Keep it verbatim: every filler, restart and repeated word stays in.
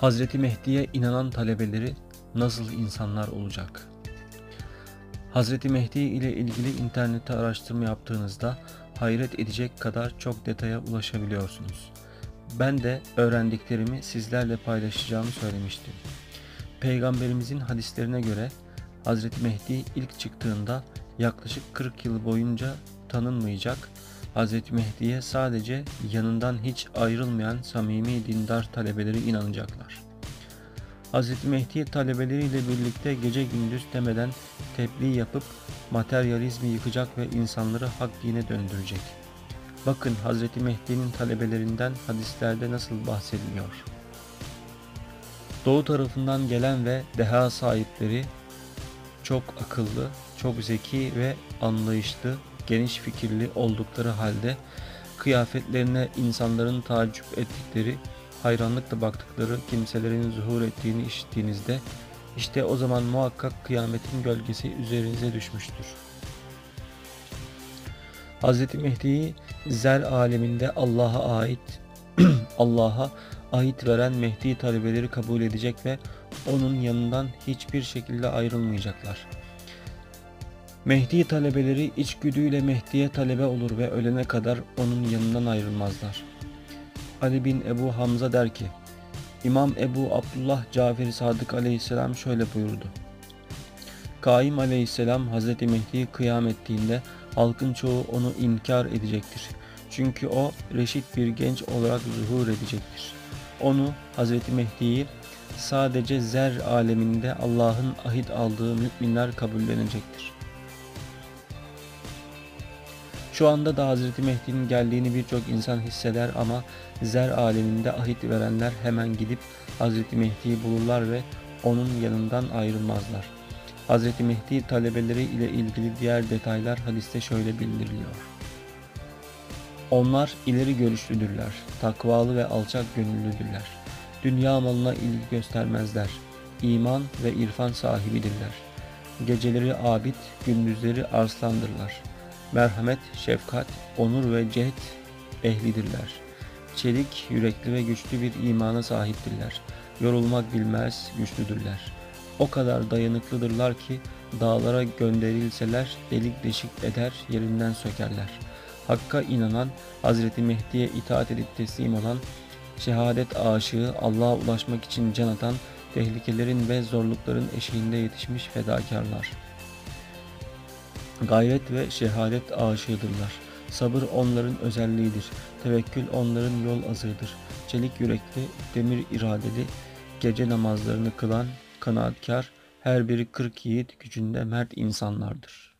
Hazreti Mehdi'ye inanan talebeleri nasıl insanlar olacak? Hazreti Mehdi ile ilgili internette araştırma yaptığınızda hayret edecek kadar çok detaya ulaşabiliyorsunuz. Ben de öğrendiklerimi sizlerle paylaşacağımı söylemiştim. Peygamberimizin hadislerine göre Hazreti Mehdi ilk çıktığında yaklaşık kırk yıl boyunca tanınmayacak, Hazreti Mehdi'ye sadece yanından hiç ayrılmayan samimi dindar talebeleri inanacaklar. Hazreti Mehdi talebeleriyle birlikte gece gündüz demeden tebliğ yapıp materyalizmi yıkacak ve insanları hak dine döndürecek. Bakın Hazreti Mehdi'nin talebelerinden hadislerde nasıl bahsediliyor. Doğu tarafından gelen ve deha sahipleri çok akıllı, çok zeki ve anlayışlı, geniş fikirli oldukları halde kıyafetlerine insanların taaccüp ettikleri, hayranlıkla baktıkları kimselerin zuhur ettiğini işittiğinizde işte o zaman muhakkak kıyametin gölgesi üzerinize düşmüştür. Hazreti Mehdi'yi zer aleminde Allah'a ait Allah'a ait veren Mehdi talebeleri kabul edecek ve onun yanından hiçbir şekilde ayrılmayacaklar. Mehdi talebeleri içgüdüyle Mehdi'ye talebe olur ve ölene kadar onun yanından ayrılmazlar. Ali bin Ebu Hamza der ki, İmam Ebu Abdullah Cafer-i Sadık aleyhisselam şöyle buyurdu. Kaim aleyhisselam Hazreti Mehdi kıyam ettiğinde halkın çoğu onu inkar edecektir. Çünkü o reşit bir genç olarak zuhur edecektir. Onu Hazreti Mehdi'yi sadece zer aleminde Allah'ın ahit aldığı müminler kabullenecektir. Şu anda da Hazreti Mehdi'nin geldiğini birçok insan hisseder ama zer aleminde ahit verenler hemen gidip Hazreti Mehdi'yi bulurlar ve onun yanından ayrılmazlar. Hazreti Mehdi talebeleri ile ilgili diğer detaylar hadiste şöyle bildiriliyor. Onlar ileri görüşlüdürler, takvalı ve alçak gönüllüdürler. Dünya malına ilgi göstermezler. İman ve irfan sahibidirler. Geceleri abid, gündüzleri arslandırlar. Merhamet, şefkat, onur ve cehd ehlidirler. Çelik, yürekli ve güçlü bir imana sahiptirler. Yorulmak bilmez, güçlüdürler. O kadar dayanıklıdırlar ki dağlara gönderilseler delik deşik eder, yerinden sökerler. Hakka inanan, Hazreti Mehdi'ye itaat edip teslim olan, şehadet aşığı, Allah'a ulaşmak için can atan, tehlikelerin ve zorlukların eşiğinde yetişmiş fedakarlar. Gayret ve şehadet aşığıdırlar. Sabır onların özelliğidir. Tevekkül onların yol azığıdır. Çelik yürekli, demir iradeli, gece namazlarını kılan, kanaatkar, her biri kırk yiğit gücünde mert insanlardır.